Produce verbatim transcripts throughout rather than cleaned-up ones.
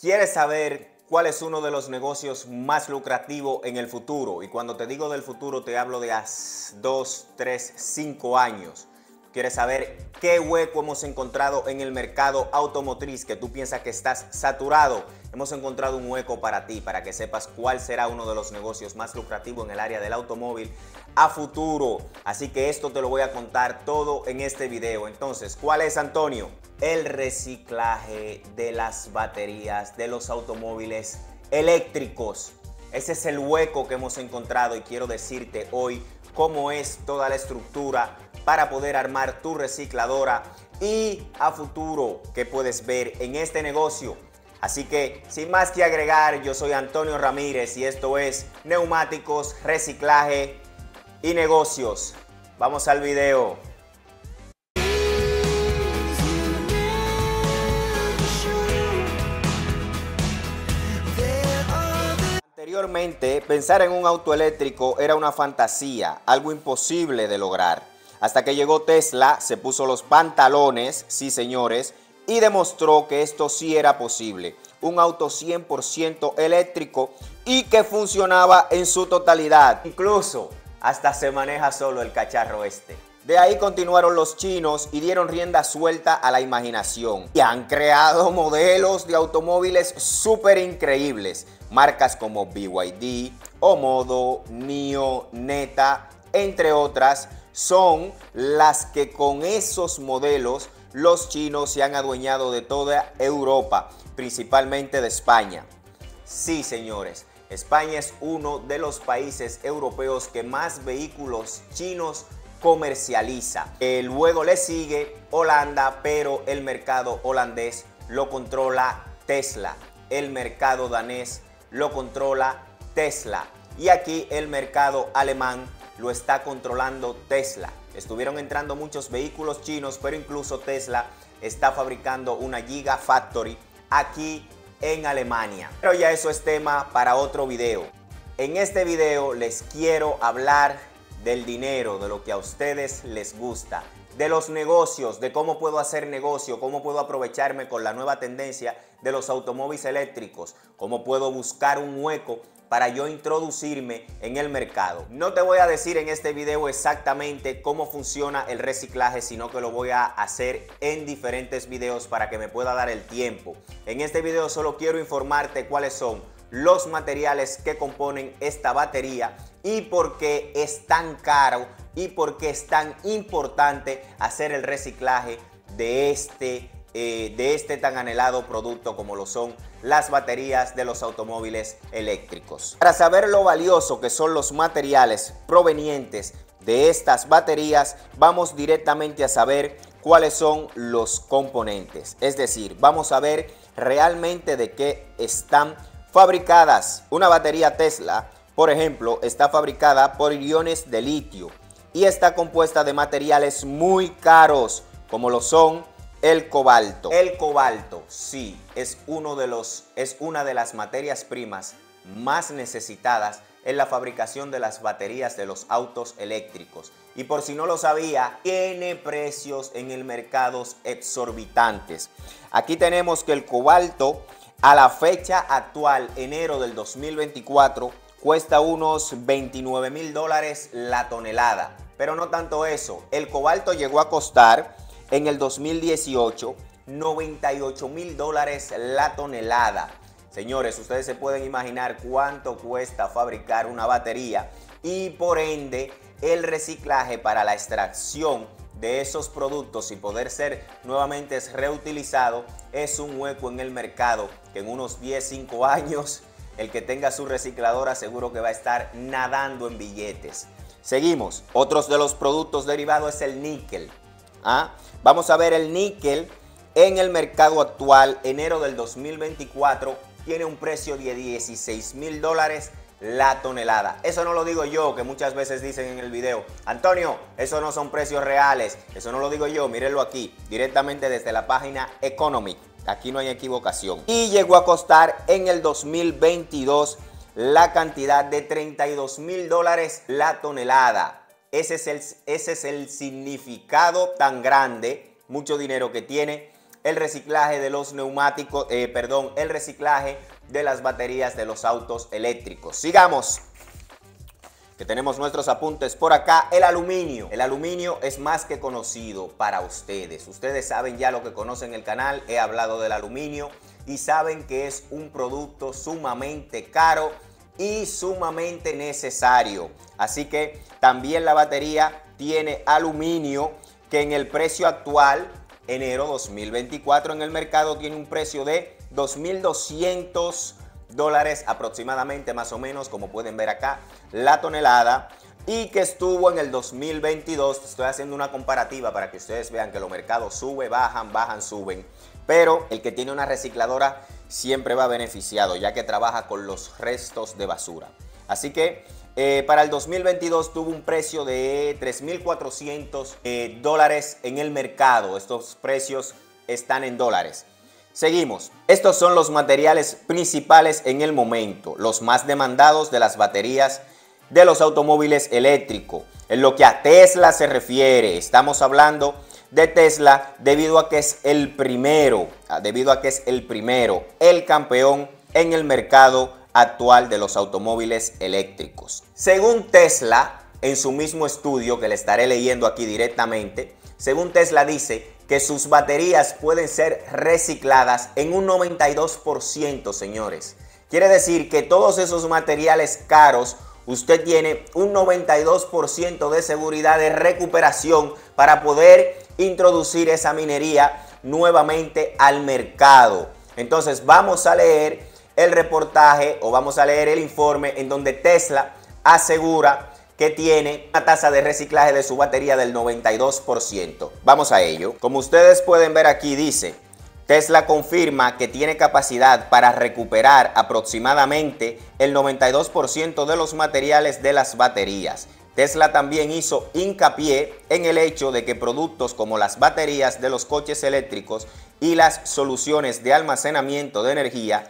¿Quieres saber cuál es uno de los negocios más lucrativos en el futuro? Y cuando te digo del futuro te hablo de hace dos, tres, cinco años. ¿Quieres saber qué hueco hemos encontrado en el mercado automotriz que tú piensas que estás saturado? Hemos encontrado un hueco para ti, para que sepas cuál será uno de los negocios más lucrativos en el área del automóvil a futuro. Así que esto te lo voy a contar todo en este video. Entonces, ¿cuál es, Antonio? El reciclaje de las baterías de los automóviles eléctricos. Ese es el hueco que hemos encontrado y quiero decirte hoy cómo es toda la estructura para poder armar tu recicladora y a futuro qué puedes ver en este negocio. Así que sin más que agregar, yo soy Antonio Ramírez y esto es Neumáticos, Reciclaje y Negocios. Vamos al video. Anteriormente, pensar en un auto eléctrico era una fantasía, algo imposible de lograr. Hasta que llegó Tesla, se puso los pantalones, sí señores, y demostró que esto sí era posible. Un auto cien por ciento eléctrico y que funcionaba en su totalidad. Incluso hasta se maneja solo el cacharro este. De ahí continuaron los chinos y dieron rienda suelta a la imaginación. Y han creado modelos de automóviles súper increíbles. Marcas como B Y D, Omodo, Nio, Neta, entre otras, son las que con esos modelos los chinos se han adueñado de toda Europa, principalmente de España. Sí, señores, España es uno de los países europeos que más vehículos chinos comercializa. Eh, luego le sigue Holanda, pero el mercado holandés lo controla Tesla. El mercado danés lo controla Tesla. Y aquí el mercado alemán lo está controlando Tesla. Estuvieron entrando muchos vehículos chinos, pero incluso Tesla está fabricando una Gigafactory aquí en Alemania. Pero ya eso es tema para otro video. En este video les quiero hablar del dinero, de lo que a ustedes les gusta, de los negocios, de cómo puedo hacer negocio, cómo puedo aprovecharme con la nueva tendencia de los automóviles eléctricos, cómo puedo buscar un hueco para yo introducirme en el mercado. No te voy a decir en este video exactamente cómo funciona el reciclaje, sino que lo voy a hacer en diferentes videos para que me pueda dar el tiempo. En este video solo quiero informarte cuáles son los materiales que componen esta batería y por qué es tan caro y por qué es tan importante hacer el reciclaje de este Eh, de este tan anhelado producto como lo son las baterías de los automóviles eléctricos. Para saber lo valioso que son los materiales provenientes de estas baterías, vamos directamente a saber cuáles son los componentes. Es decir, vamos a ver realmente de qué están fabricadas. Una batería Tesla, por ejemplo, está fabricada por iones de litio y está compuesta de materiales muy caros como lo son el cobalto. El cobalto, sí, es, uno de los, es una de las materias primas más necesitadas en la fabricación de las baterías de los autos eléctricos. Y por si no lo sabía, tiene precios en el mercado exorbitantes. Aquí tenemos que el cobalto a la fecha actual, enero del dos mil veinticuatro, cuesta unos veintinueve mil dólares la tonelada. Pero no tanto eso, el cobalto llegó a costar en el dos mil dieciocho, noventa y ocho mil dólares la tonelada. Señores, ustedes se pueden imaginar cuánto cuesta fabricar una batería y por ende el reciclaje para la extracción de esos productos y poder ser nuevamente reutilizado es un hueco en el mercado que en unos diez, cinco años el que tenga su recicladora seguro que va a estar nadando en billetes. Seguimos. Otros de los productos derivados es el níquel. ¿Ah? Vamos a ver el níquel en el mercado actual, enero del dos mil veinticuatro, tiene un precio de dieciséis mil dólares la tonelada. Eso no lo digo yo, que muchas veces dicen en el video, Antonio, eso no son precios reales. Eso no lo digo yo, mírenlo aquí, directamente desde la página Economic. Aquí no hay equivocación. Y llegó a costar en el dos mil veintidós la cantidad de treinta y dos mil dólares la tonelada. Ese es, el, ese es el significado tan grande, mucho dinero que tiene el reciclaje de los neumáticos, eh, perdón, el reciclaje de las baterías de los autos eléctricos. Sigamos, que tenemos nuestros apuntes por acá. El aluminio. El aluminio es más que conocido para ustedes. Ustedes saben ya lo que conocen el canal. He hablado del aluminio y saben que es un producto sumamente caro y sumamente necesario. Así que también la batería tiene aluminio, que en el precio actual, enero dos mil veinticuatro, en el mercado tiene un precio de dos mil doscientos dólares aproximadamente, más o menos, como pueden ver acá, la tonelada, y que estuvo en el dos mil veintidós, estoy haciendo una comparativa para que ustedes vean que los mercados suben, bajan, bajan, suben, pero el que tiene una recicladora siempre va beneficiado, ya que trabaja con los restos de basura. Así que eh, para el dos mil veintidós tuvo un precio de tres mil cuatrocientos eh, dólares en el mercado. Estos precios están en dólares. Seguimos. Estos son los materiales principales en el momento, los más demandados de las baterías de los automóviles eléctricos. En lo que a Tesla se refiere, estamos hablando de Tesla debido a que es el primero, debido a que es el primero, el campeón en el mercado actual de los automóviles eléctricos. Según Tesla, en su mismo estudio que le estaré leyendo aquí directamente, según Tesla dice que sus baterías pueden ser recicladas en un noventa y dos por ciento, señores. Quiere decir que todos esos materiales caros, usted tiene un noventa y dos por ciento de seguridad de recuperación para poder introducir esa minería nuevamente al mercado. Entonces vamos a leer el reportaje o vamos a leer el informe en donde Tesla asegura que tiene una tasa de reciclaje de su batería del noventa y dos por ciento. Vamos a ello. Como ustedes pueden ver aquí, dice: Tesla confirma que tiene capacidad para recuperar aproximadamente el noventa y dos por ciento de los materiales de las baterías. Tesla también hizo hincapié en el hecho de que productos como las baterías de los coches eléctricos y las soluciones de almacenamiento de energía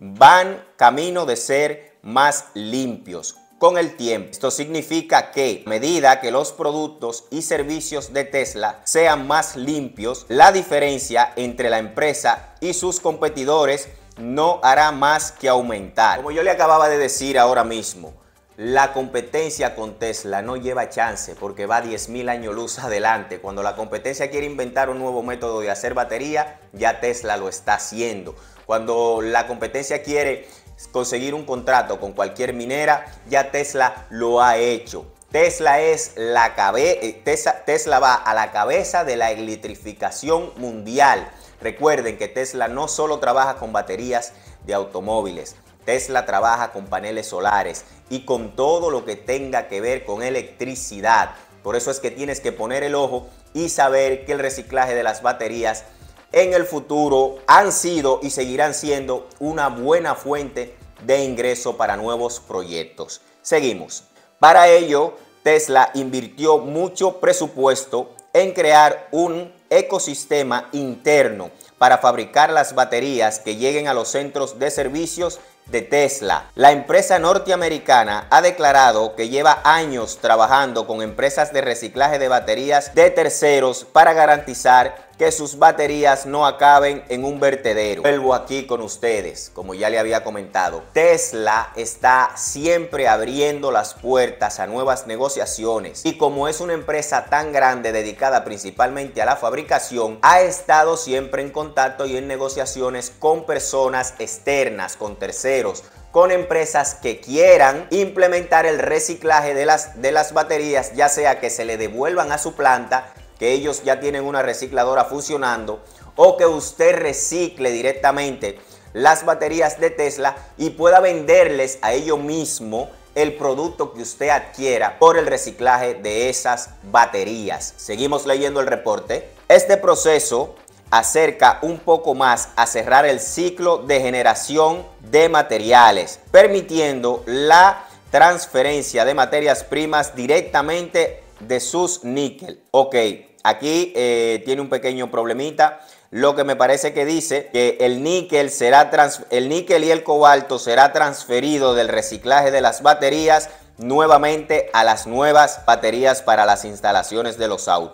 van camino de ser más limpios con el tiempo. Esto significa que a medida que los productos y servicios de Tesla sean más limpios, la diferencia entre la empresa y sus competidores no hará más que aumentar. Como yo le acababa de decir ahora mismo, la competencia con Tesla no lleva chance porque va diez mil años luz adelante. Cuando la competencia quiere inventar un nuevo método de hacer batería, ya Tesla lo está haciendo. Cuando la competencia quiere conseguir un contrato con cualquier minera, ya Tesla lo ha hecho. Tesla es la cabeza, Tesla, Tesla va a la cabeza de la electrificación mundial. Recuerden que Tesla no solo trabaja con baterías de automóviles, Tesla trabaja con paneles solares y con todo lo que tenga que ver con electricidad. Por eso es que tienes que poner el ojo y saber que el reciclaje de las baterías en el futuro han sido y seguirán siendo una buena fuente de ingreso para nuevos proyectos. Seguimos. Para ello, Tesla invirtió mucho presupuesto en crear un ecosistema interno para fabricar las baterías que lleguen a los centros de servicios de Tesla. La empresa norteamericana ha declarado que lleva años trabajando con empresas de reciclaje de baterías de terceros para garantizar que sus baterías no acaben en un vertedero. Vuelvo aquí con ustedes, como ya le había comentado. Tesla está siempre abriendo las puertas a nuevas negociaciones y como es una empresa tan grande dedicada principalmente a la fabricación, ha estado siempre en contacto y en negociaciones con personas externas, con terceros, con empresas que quieran implementar el reciclaje de las, de las baterías, ya sea que se le devuelvan a su planta, que ellos ya tienen una recicladora funcionando, o que usted recicle directamente las baterías de Tesla y pueda venderles a ellos mismos el producto que usted adquiera por el reciclaje de esas baterías. Seguimos leyendo el reporte. Este proceso acerca un poco más a cerrar el ciclo de generación de materiales, permitiendo la transferencia de materias primas directamente de sus níquel. Ok, aquí eh, tiene un pequeño problemita. Lo que me parece que dice que el níquel será trans, el níquel y el cobalto será transferido del reciclaje de las baterías nuevamente a las nuevas baterías para las instalaciones de los autos.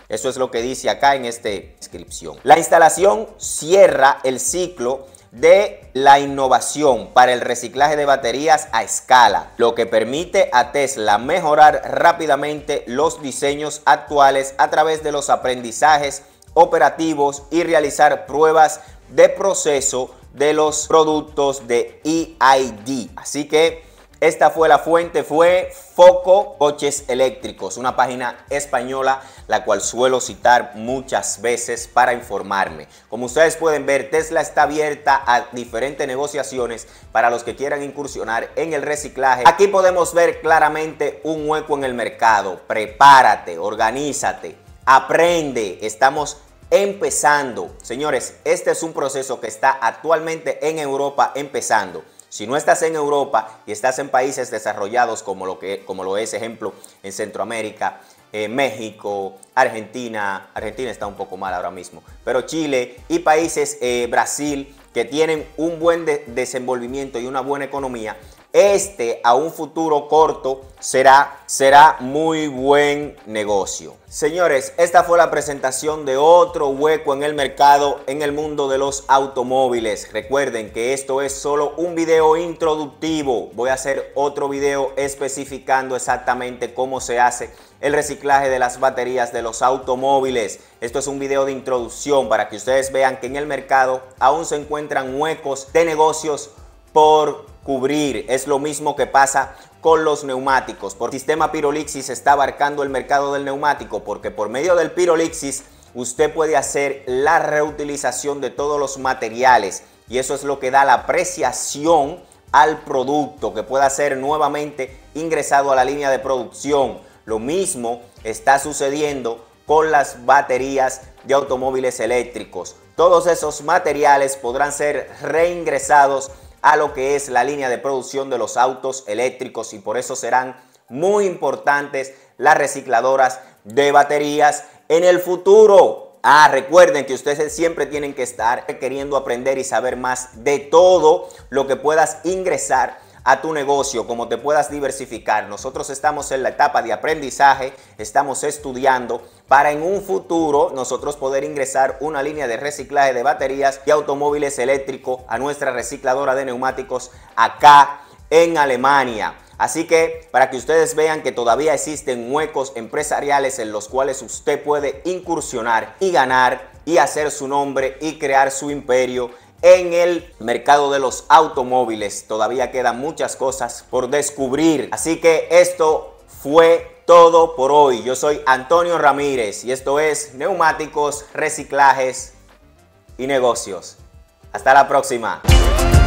Eso es lo que dice acá en esta descripción. La instalación cierra el ciclo de la innovación para el reciclaje de baterías a escala, lo que permite a Tesla mejorar rápidamente los diseños actuales a través de los aprendizajes operativos y realizar pruebas de proceso de los productos de E I D. Así que esta fue la fuente, fue Foco Coches Eléctricos, una página española la cual suelo citar muchas veces para informarme. Como ustedes pueden ver, Tesla está abierta a diferentes negociaciones para los que quieran incursionar en el reciclaje. Aquí podemos ver claramente un hueco en el mercado. Prepárate, organízate, aprende. Estamos empezando. Señores, este es un proceso que está actualmente en Europa empezando. Si no estás en Europa y estás en países desarrollados como lo, que, como lo es, ejemplo, en Centroamérica, eh, México, Argentina, Argentina está un poco mal ahora mismo, pero Chile y países, eh, Brasil, que tienen un buen de desenvolvimiento y una buena economía, este a un futuro corto será, será muy buen negocio. Señores, esta fue la presentación de otro hueco en el mercado en el mundo de los automóviles. Recuerden que esto es solo un video introductivo. Voy a hacer otro video especificando exactamente cómo se hace el reciclaje de las baterías de los automóviles. Esto es un video de introducción para que ustedes vean que en el mercado aún se encuentran huecos de negocios por cubrir. Es lo mismo que pasa con los neumáticos. Por sistema Pyrolysis está abarcando el mercado del neumático, porque por medio del Pyrolysis usted puede hacer la reutilización de todos los materiales y eso es lo que da la apreciación al producto que pueda ser nuevamente ingresado a la línea de producción. Lo mismo está sucediendo con las baterías de automóviles eléctricos. Todos esos materiales podrán ser reingresados a lo que es la línea de producción de los autos eléctricos y por eso serán muy importantes las recicladoras de baterías en el futuro. Ah, recuerden que ustedes siempre tienen que estar queriendo aprender y saber más de todo lo que puedas ingresar a tu negocio, cómo te puedas diversificar. Nosotros estamos en la etapa de aprendizaje, estamos estudiando para en un futuro nosotros poder ingresar una línea de reciclaje de baterías y automóviles eléctricos a nuestra recicladora de neumáticos acá en Alemania. Así que para que ustedes vean que todavía existen huecos empresariales en los cuales usted puede incursionar y ganar y hacer su nombre y crear su imperio en el mercado de los automóviles. Todavía quedan muchas cosas por descubrir. Así que esto fue todo por hoy. Yo soy Antonio Ramírez y esto es Neumáticos, Reciclajes y Negocios. Hasta la próxima.